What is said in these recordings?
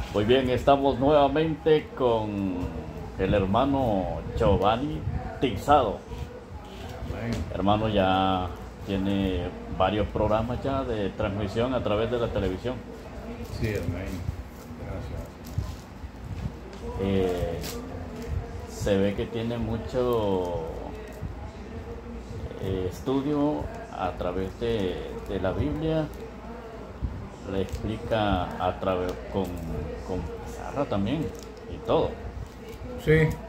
Muy bien, estamos nuevamente con el hermano Giovanni Tizado. Amén. Hermano ya tiene varios programas ya de transmisión a través de la televisión. Sí, amén. Gracias. Eh, Se ve que tiene mucho estudio a través de la Biblia. Le explica a través con pizarra también y todo. Sí, sí.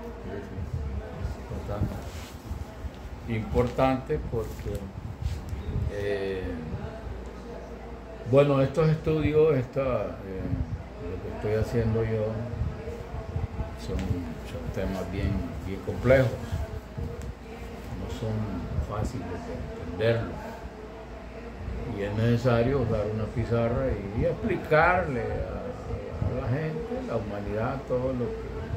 Importante porque, bueno, estos estudios, lo que estoy haciendo yo, son temas bien complejos, no son fáciles de entenderlos. Y es necesario usar una pizarra y explicarle a la gente, a la humanidad, todo lo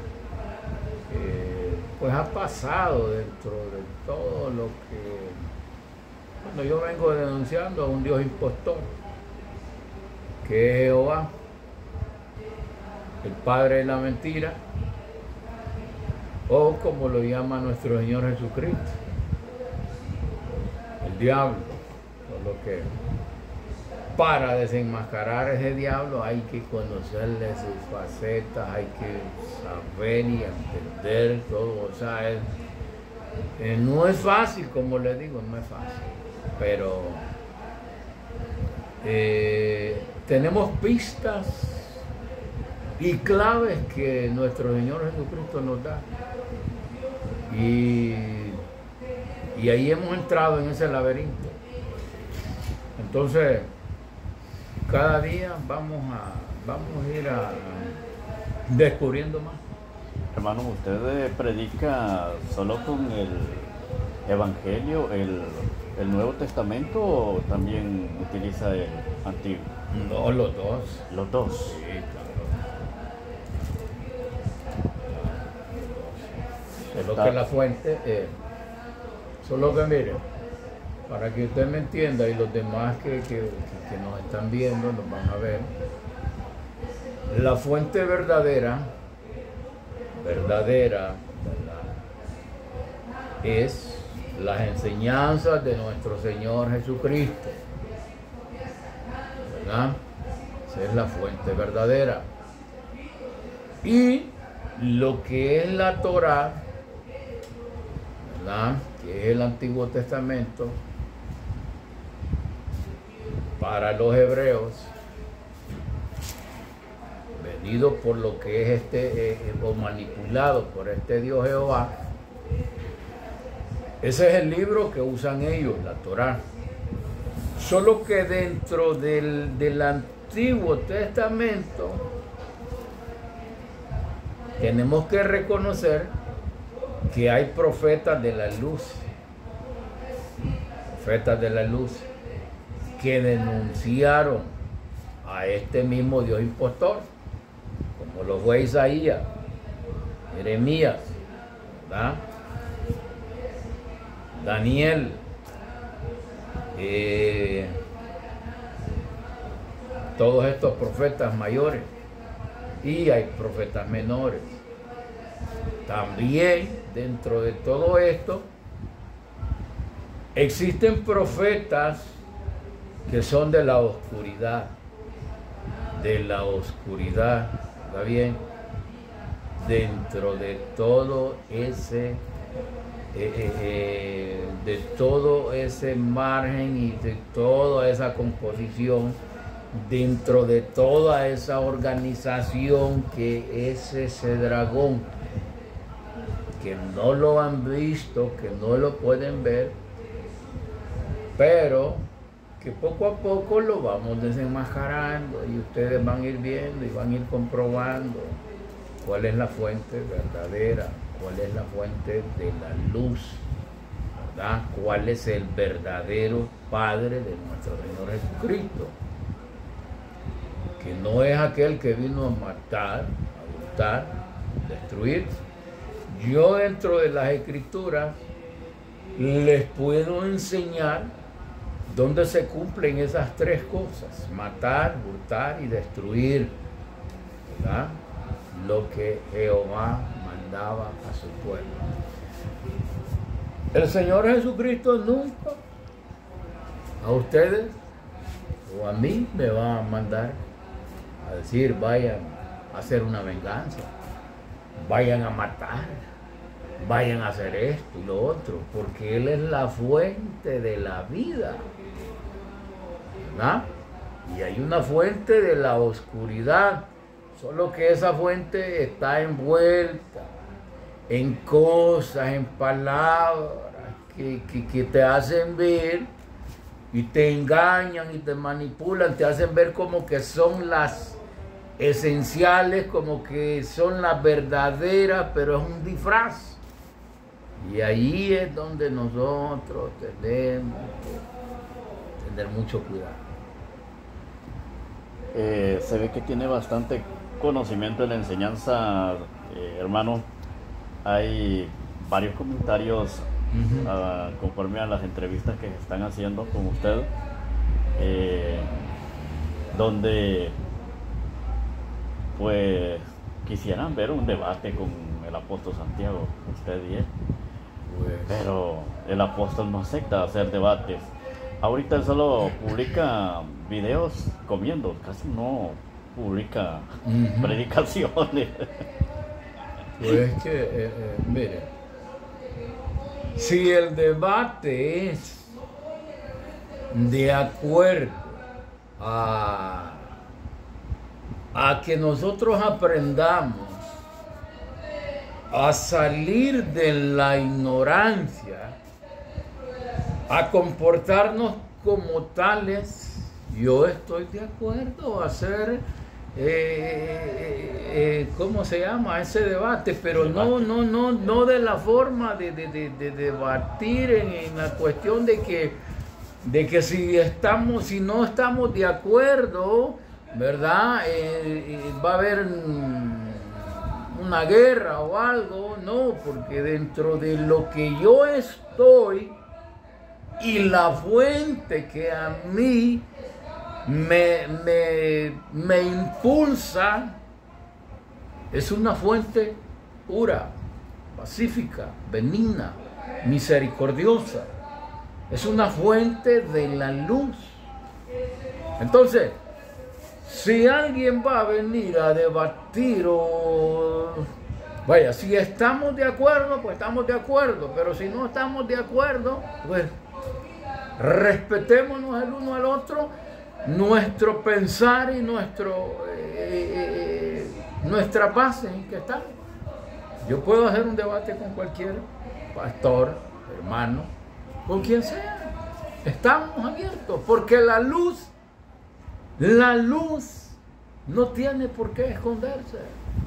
que pues ha pasado dentro de todo lo que, bueno, yo vengo denunciando a un Dios impostor, que es Jehová, el padre de la mentira, o como lo llama nuestro Señor Jesucristo, el diablo, por lo que para desenmascarar ese diablo hay que conocerle sus facetas, hay que saber y entender todo. O sea, no es fácil, como le digo, no es fácil. Pero tenemos pistas y claves que nuestro Señor Jesucristo nos da. Y ahí hemos entrado en ese laberinto. Entonces, cada día vamos a ir descubriendo más. Hermano, ¿usted predica solo con el Evangelio, el Nuevo Testamento, o también utiliza el Antiguo? No, los dos. Los dos. Sí, claro. Solo que la fuente, solo que miren, para que usted me entienda y los demás que nos están viendo, nos van a ver, la fuente verdadera, ¿verdad?, es las enseñanzas de nuestro Señor Jesucristo, ¿verdad? Esa es la fuente verdadera. Y lo que es la Torá, ¿verdad?, que es el Antiguo Testamento, para los hebreos, venido por lo que es o manipulado por este Dios Jehová, ese es el libro que usan ellos, la Torá. Solo que dentro del Antiguo Testamento tenemos que reconocer que hay profetas de la luz, que denunciaron a este mismo Dios impostor, como lo fue Isaías, Jeremías, ¿verdad?, Daniel, todos estos profetas mayores, y hay profetas menores. También dentro de todo esto existen profetas que son de la oscuridad, ¿está bien? Dentro de todo ese margen y de toda esa composición, dentro de toda esa organización que es ese dragón, que no lo han visto, que no lo pueden ver, pero que poco a poco lo vamos desenmascarando y ustedes van a ir viendo y van a ir comprobando cuál es la fuente verdadera, cuál es la fuente de la luz, ¿verdad?, cuál es el verdadero Padre de nuestro Señor Jesucristo, que no es aquel que vino a matar, a hurtar, destruir. Yo dentro de las Escrituras les puedo enseñar dónde se cumplen esas tres cosas: matar, hurtar y destruir, ¿verdad? Lo que Jehová mandaba a su pueblo. El Señor Jesucristo nunca a ustedes o a mí me va a mandar a decir vayan a hacer una venganza, vayan a matar, vayan a hacer esto y lo otro, porque Él es la fuente de la vida, ¿verdad? Y hay una fuente de la oscuridad, solo que esa fuente está envuelta en cosas, en palabras que te hacen ver y te engañan y te manipulan, te hacen ver como que son las esenciales, como que son las verdaderas, pero es un disfraz. Y ahí es donde nosotros tenemos que tener mucho cuidado. Se ve que tiene bastante conocimiento en la enseñanza, hermano. Hay varios comentarios conforme a las entrevistas que se están haciendo con usted, donde pues quisieran ver un debate con el apóstol Santiago, usted y él. Pues, Pero el apóstol no acepta hacer debates. Ahorita él solo publica videos comiendo, casi no publica predicaciones. pues que, mire, si el debate es de acuerdo a que nosotros aprendamos a salir de la ignorancia, a comportarnos como tales, yo estoy de acuerdo a hacer, ¿cómo se llama? Ese debate, pero no de la forma de debatir en la cuestión de que si no estamos de acuerdo, ¿verdad? Va a haber una guerra o algo, no, porque dentro de lo que yo estoy y la fuente que a mí me impulsa es una fuente pura, pacífica, benigna, misericordiosa. Es una fuente de la luz. Entonces, si alguien va a venir a debatir vaya, si estamos de acuerdo, pues estamos de acuerdo, pero si no estamos de acuerdo, pues respetémonos el uno al otro, nuestro pensar y nuestra base en que estamos. Yo puedo hacer un debate con cualquier pastor, hermano, con quien sea. Estamos abiertos, porque la luz no tiene por qué esconderse.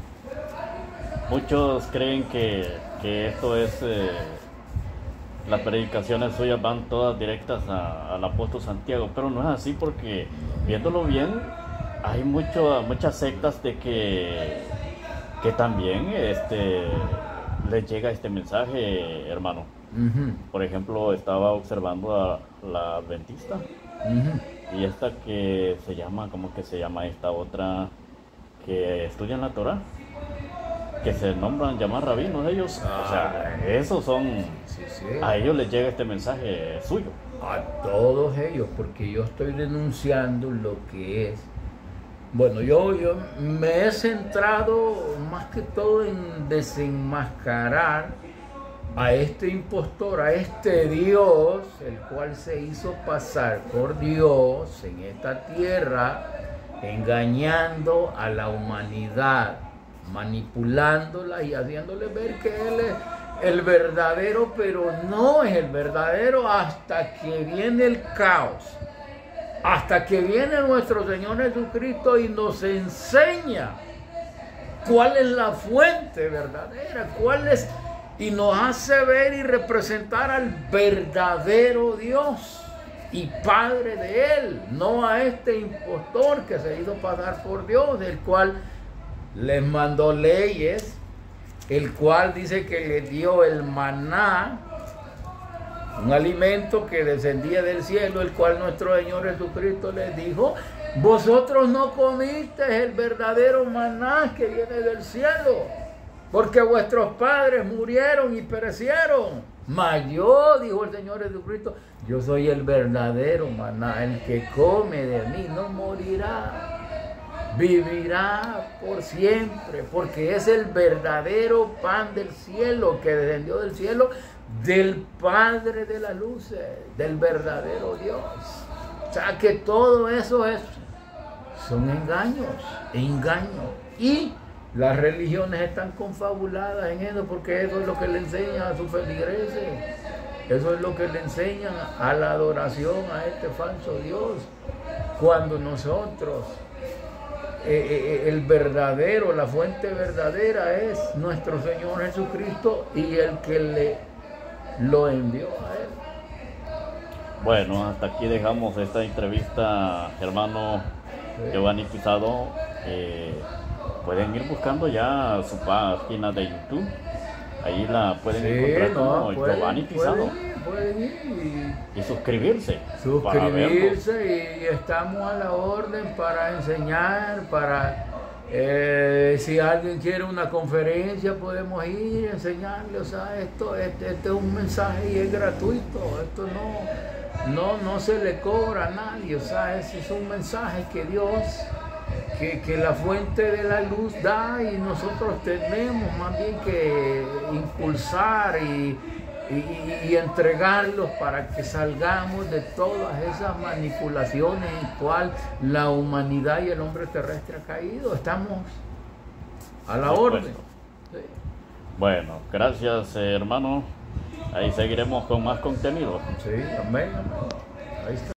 Muchos creen que esto es, las predicaciones suyas van todas directas al apóstol Santiago, pero no es así, porque viéndolo bien, hay muchas sectas de que también les llega este mensaje, hermano. Por ejemplo, estaba observando a la adventista. Y esta que se llama, ¿cómo que se llama esta otra? Que estudian la Torah, que se nombran llamar rabinos ellos. O sea, esos son, sí. a ellos les llega este mensaje suyo. A todos ellos, porque yo estoy denunciando lo que es. Bueno, yo me he centrado más que todo en desenmascarar a este impostor, a este Dios, el cual se hizo pasar por Dios en esta tierra, engañando a la humanidad, manipulándola y haciéndole ver que Él es el verdadero, pero no es el verdadero hasta que viene el caos, hasta que viene nuestro Señor Jesucristo y nos enseña cuál es la fuente verdadera, y nos hace ver y representar al verdadero Dios y Padre de Él, no a este impostor que se hizo pasar por Dios, el cual les mandó leyes, el cual dice que le dio el maná, un alimento que descendía del cielo, el cual nuestro Señor Jesucristo les dijo: Vosotros no comisteis el verdadero maná que viene del cielo, porque vuestros padres murieron y perecieron. Mas yo, dijo el Señor Jesucristo, yo soy el verdadero maná. El que come de mí no morirá, vivirá por siempre, porque es el verdadero pan del cielo que descendió del cielo, del Padre de las luces, del verdadero Dios. O sea que todo eso son engaños. Y las religiones están confabuladas en eso, porque eso es lo que le enseñan a sus feligreses, eso es lo que le enseñan a la adoración a este falso Dios, cuando nosotros, el verdadero, la fuente verdadera es nuestro Señor Jesucristo y el que lo envió a Él. Bueno, hasta aquí dejamos esta entrevista, hermano Giovanni Pizado. Pueden ir buscando ya su página de YouTube. Ahí la pueden encontrar como Giovanni Pizado. Pueden ir y suscribirse. Y estamos a la orden para enseñar, si alguien quiere una conferencia podemos ir y enseñarle. O sea, este es un mensaje y es gratuito. Esto no se le cobra a nadie. O sea, ese es un mensaje que Dios, que la fuente de la luz da, y nosotros tenemos más bien que impulsar y entregarlos para que salgamos de todas esas manipulaciones en cual la humanidad y el hombre terrestre ha caído. Estamos a la orden. Sí. Bueno, gracias, hermano. Ahí seguiremos con más contenido. Sí, amén. Ahí está.